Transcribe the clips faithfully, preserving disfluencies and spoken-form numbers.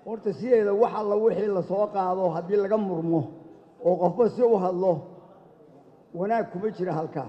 horta sideeda waxa la wixii la soo qaado haddii laga murmo oo qofba si u hadlo wanaag kuma jira halkaa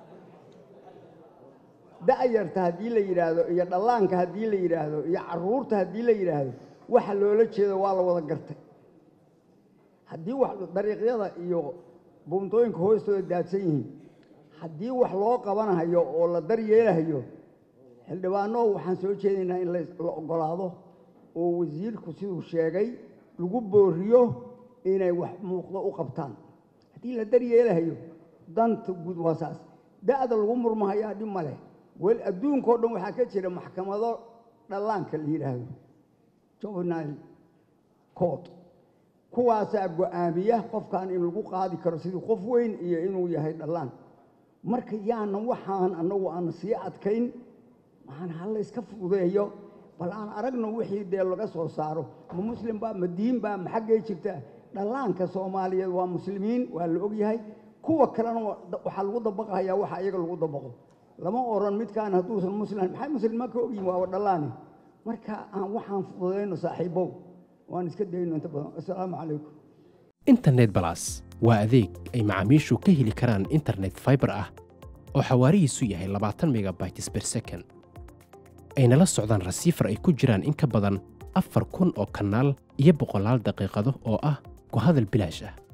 da'yarta haddii la yidhaahdo iyo dhallaanka haddii la yidhaahdo iyo carruurta haddii la yidhaahdo waxa loola jeedo waa la wada gartay haddii wax dariiqyada iyo buuntooyinka hoostooda daadsan yihiin haddii wax loo qabanayo oo la daryeelayo xildhibaano waxaan soo jeedinaa in la ogolaado oo wasiirku siduu sheegay lagu booriyo inay wax muuqdo u qabtaan haddii la daryeelayo danta guud waa saas da'da lagu murmahayaa dhib ma leh wal adduunka oo dhan waxaa ka jira maxkamado dhallaanka la yidhaahdo juvenile court kuwaasaa go'aamiya qofkan in lagu qaadi karo sidii qof weyn iyo inuu yahay dhallaan marka yaana waxaan annagu aan sii adkayn waxaan hal iska fududeeyo bal aan aragno wixii dee laga soo saaro ma muslim baa ma diin baa ma xaggay jirta dhallaanka Soomaaliyeed waa muslimiin waa la og yahay kuwa kalena waxa lagu dabaqayaa waxa iyaga lagu dabaqo lama oran midkaan haduusan muslim maxay muslimaan ka ogyihiin waa dhallaani marka aan waxaan fududeyno saaxiibow waan iska dayno inta badan assalaamu calaykum internet plus waa adeeg ay macaamiishu ka heli karaan internet fiber ah oo xawaarihiisu yahay labaatan megabytes per second ayna la socdaan rasiifar ay ku jiraan in ka badan afar kun oo kanaal iyo boqolaal daqiiqado oo ah ku hadal bilaash ah